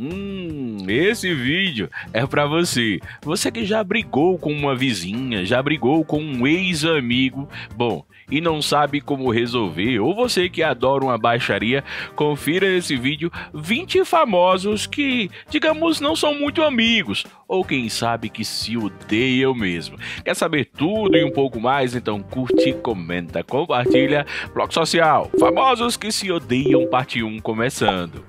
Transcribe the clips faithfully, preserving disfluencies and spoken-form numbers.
Hum, esse vídeo é pra você. Você que já brigou com uma vizinha, já brigou com um ex-amigo, bom, e não sabe como resolver, ou você que adora uma baixaria, confira nesse vídeo vinte famosos que, digamos, não são muito amigos, ou quem sabe que se odeiam mesmo. Quer saber tudo e um pouco mais? Então curte, comenta, compartilha. Bloco Social, famosos que se odeiam, parte um começando.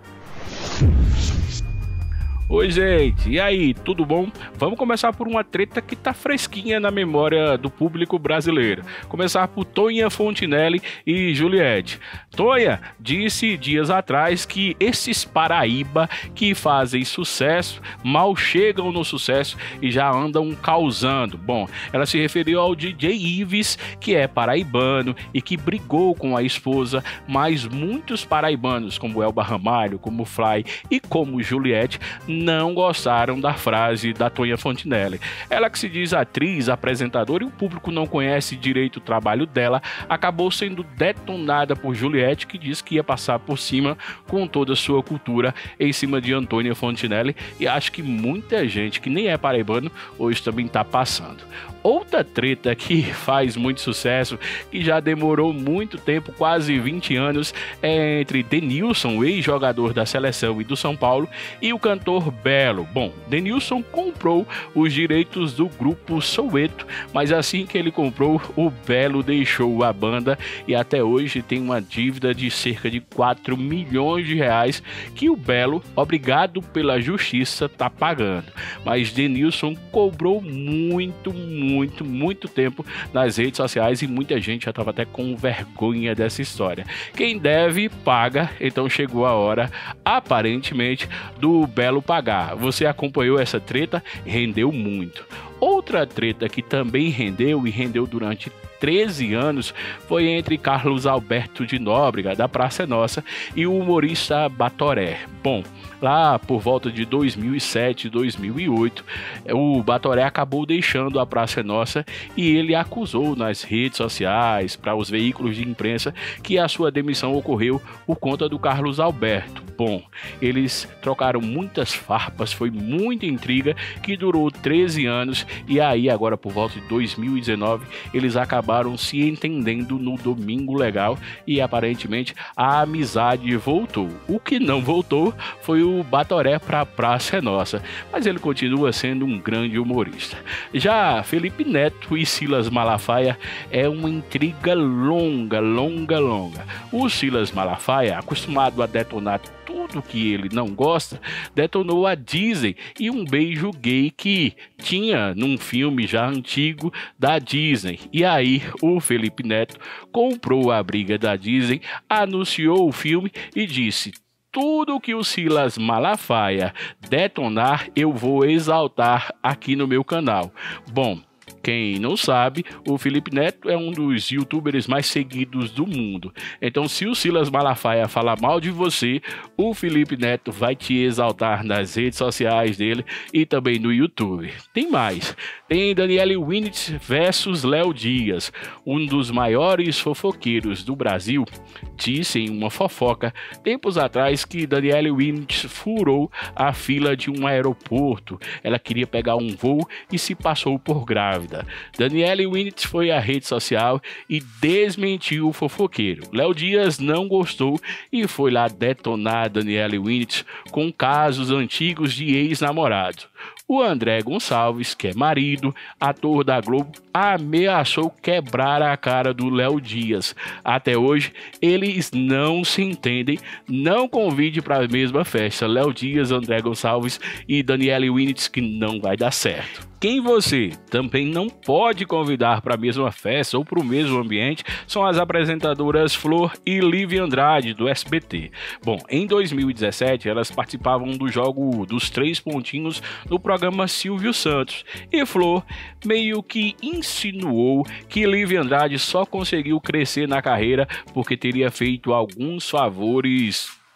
Oi gente, e aí, tudo bom? Vamos começar por uma treta que tá fresquinha na memória do público brasileiro. Começar por Tonha Fontinelli e Juliette. Tonha disse dias atrás que esses Paraíba que fazem sucesso mal chegam no sucesso e já andam causando. Bom, ela se referiu ao D J Ives, que é paraibano e que brigou com a esposa, mas muitos paraibanos, como Elba Ramalho, como Fly e como Juliette, não gostaram da frase da Tonha Fontinelli. Ela, que se diz atriz, apresentadora e o público não conhece direito o trabalho dela, acabou sendo detonada por Juliette, que disse que ia passar por cima com toda a sua cultura em cima de Antônia Fontinelli, e acho que muita gente que nem é paraibano hoje também está passando. Outra treta que faz muito sucesso, que já demorou muito tempo, quase vinte anos, é entre Denilson, ex-jogador da seleção e do São Paulo, e o cantor Belo. Bom, Denilson comprou os direitos do grupo Soweto, mas assim que ele comprou, o Belo deixou a banda e até hoje tem uma dívida de cerca de quatro milhões de reais que o Belo, obrigado pela justiça, tá pagando. Mas Denilson cobrou muito, muito muito, muito tempo nas redes sociais e muita gente já estava até com vergonha dessa história. Quem deve, paga, então chegou a hora, aparentemente, do Belo pagar. Você acompanhou essa treta? Rendeu muito. Outra treta que também rendeu e rendeu durante treze anos foi entre Carlos Alberto de Nóbrega, da Praça é Nossa, e o humorista Batoré. Bom, lá por volta de dois mil e sete, dois mil e oito, o Batoré acabou deixando a Praça é Nossa e ele acusou nas redes sociais, para os veículos de imprensa, que a sua demissão ocorreu por conta do Carlos Alberto. Bom, eles trocaram muitas farpas, foi muita intriga que durou treze anos e aí agora por volta de dois mil e dezenove eles acabaram se entendendo no Domingo Legal e aparentemente a amizade voltou. O que não voltou foi o Batoré para a Praça é Nossa, mas ele continua sendo um grande humorista. Já Felipe Neto e Silas Malafaia é uma intriga longa, longa, longa. O Silas Malafaia, acostumado a detonar tudo que ele não gosta, detonou a Disney e um beijo gay que tinha num filme já antigo da Disney. E aí o Felipe Neto comprou a briga da Disney, anunciou o filme e disse: tudo que o Silas Malafaia detonar, eu vou exaltar aqui no meu canal. Bom, quem não sabe, o Felipe Neto é um dos youtubers mais seguidos do mundo. Então, se o Silas Malafaia falar mal de você, o Felipe Neto vai te exaltar nas redes sociais dele e também no YouTube. Tem mais. Tem Daniele Winitz versus Léo Dias. Um dos maiores fofoqueiros do Brasil disse em uma fofoca tempos atrás que Daniele Winitz furou a fila de um aeroporto. Ela queria pegar um voo e se passou por grávida. Daniele Winitz foi à rede social e desmentiu o fofoqueiro. Léo Dias não gostou e foi lá detonar Daniele Winitz com casos antigos de ex-namorados. O André Gonçalves, que é marido, ator da Globo, ameaçou quebrar a cara do Léo Dias. Até hoje, eles não se entendem. Não convide para a mesma festa Léo Dias, André Gonçalves e Daniele Winitz, que não vai dar certo. Quem você também não pode convidar para a mesma festa ou para o mesmo ambiente são as apresentadoras Flor e Lívia Andrade, do S B T. Bom, em dois mil e dezessete, elas participavam do jogo dos três pontinhos no programa Silvio Santos. E Flor meio que insinuou que Lívia Andrade só conseguiu crescer na carreira porque teria feito alguns favores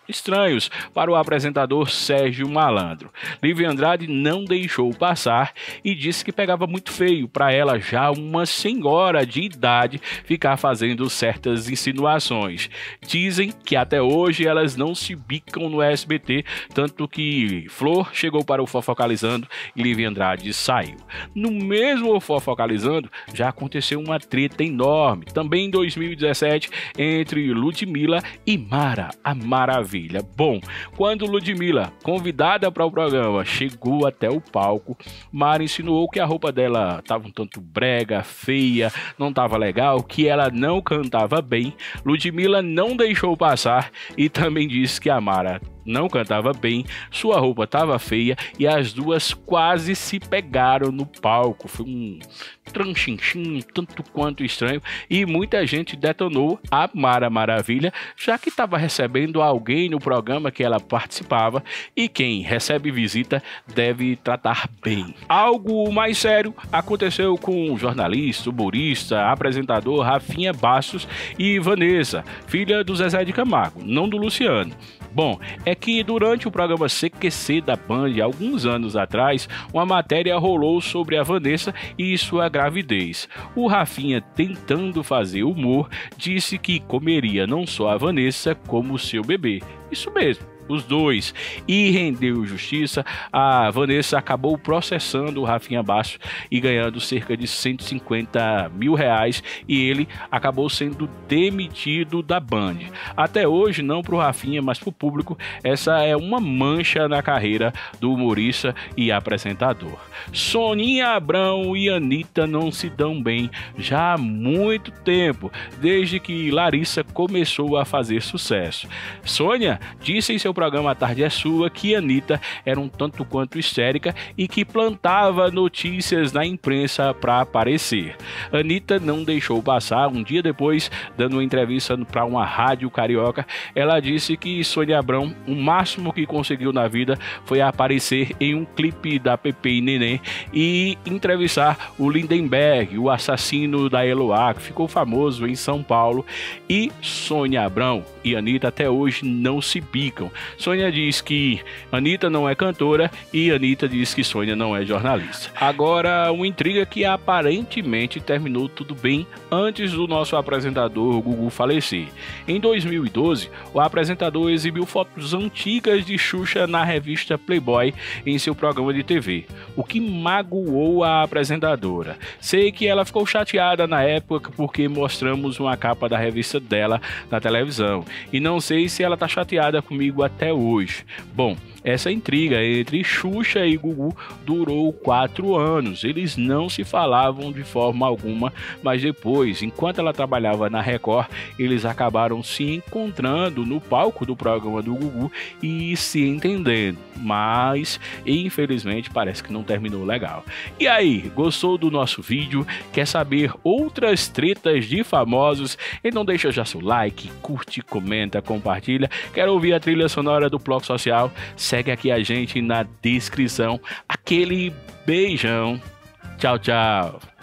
estranhos para o apresentador Sérgio Malandro. Lívia Andrade não deixou passar e disse que pegava muito feio para ela, já uma senhora de idade, ficar fazendo certas insinuações. Dizem que até hoje elas não se bicam no S B T, tanto que Flor chegou para o Fofocalizando e Lívia Andrade saiu. No mesmo Fofocalizando já aconteceu uma treta enorme, também em dois mil e dezessete, entre Ludmilla e Mara, a Maravilha. Bom, quando Ludmilla, convidada para o programa, chegou até o palco, Mara insinuou que a roupa dela estava um tanto brega, feia, não estava legal, que ela não cantava bem. Ludmilla não deixou passar e também disse que a Mara não cantava bem, sua roupa estava feia e as duas quase se pegaram no palco. Foi um tranchinchim tanto quanto estranho e muita gente detonou a Mara Maravilha, já que estava recebendo alguém no programa que ela participava e quem recebe visita deve tratar bem. Algo mais sério aconteceu com o jornalista, humorista, apresentador Rafinha Bastos e Vanessa, filha do Zezé de Camargo, não do Luciano. Bom, é que durante o programa C Q C da Band, alguns anos atrás, uma matéria rolou sobre a Vanessa e sua gravidez. O Rafinha, tentando fazer humor, disse que comeria não só a Vanessa, como seu bebê. Isso mesmo, os dois, e rendeu justiça. A Vanessa acabou processando o Rafinha Bastos e ganhando cerca de cento e cinquenta mil reais e ele acabou sendo demitido da Band. Até hoje, não para o Rafinha, mas para o público, essa é uma mancha na carreira do humorista e apresentador. Soninha Abrão e Anitta não se dão bem já há muito tempo, desde que Larissa começou a fazer sucesso. Sônia disse em seu programa A Tarde é Sua que Anitta era um tanto quanto histérica e que plantava notícias na imprensa para aparecer. Anitta não deixou passar. Um dia depois, dando uma entrevista para uma rádio carioca, ela disse que Sônia Abrão, o máximo que conseguiu na vida foi aparecer em um clipe da Pepe e Neném e entrevistar o Lindenberg, o assassino da Eloá, que ficou famoso em São Paulo. E Sônia Abrão e Anitta até hoje não se bicam. Sônia diz que Anitta não é cantora e Anitta diz que Sônia não é jornalista. Agora, uma intriga que aparentemente terminou tudo bem antes do nosso apresentador Gugu falecer. Em dois mil e doze, o apresentador exibiu fotos antigas de Xuxa na revista Playboy em seu programa de T V, o que magoou a apresentadora. Sei que ela ficou chateada na época porque mostramos uma capa da revista dela na televisão e não sei se ela tá chateada comigo até hoje. Bom, essa intriga entre Xuxa e Gugu durou quatro anos. Eles não se falavam de forma alguma, mas depois, enquanto ela trabalhava na Record, eles acabaram se encontrando no palco do programa do Gugu e se entendendo. Mas, infelizmente, parece que não terminou legal. E aí, gostou do nosso vídeo? Quer saber outras tretas de famosos? Então deixa já seu like, curte, comenta, compartilha. Quer ouvir a trilha sonora do Bloco Social? Segue aqui a gente na descrição. Aquele beijão. Tchau, tchau.